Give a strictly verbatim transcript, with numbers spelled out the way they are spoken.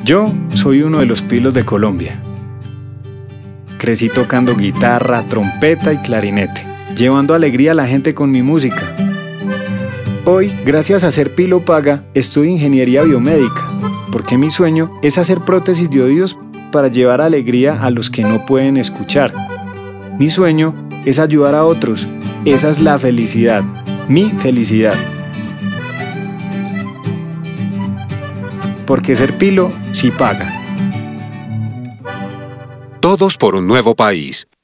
Yo soy uno de los pilos de Colombia. Crecí tocando guitarra, trompeta y clarinete, llevando alegría a la gente con mi música. Hoy, gracias a ser Pilo Paga, estudio ingeniería biomédica, porque mi sueño es hacer prótesis de oídos para llevar alegría a los que no pueden escuchar. Mi sueño es ayudar a otros. Esa es la felicidad, mi felicidad. Porque ser Pilo sí paga. Todos por un nuevo país.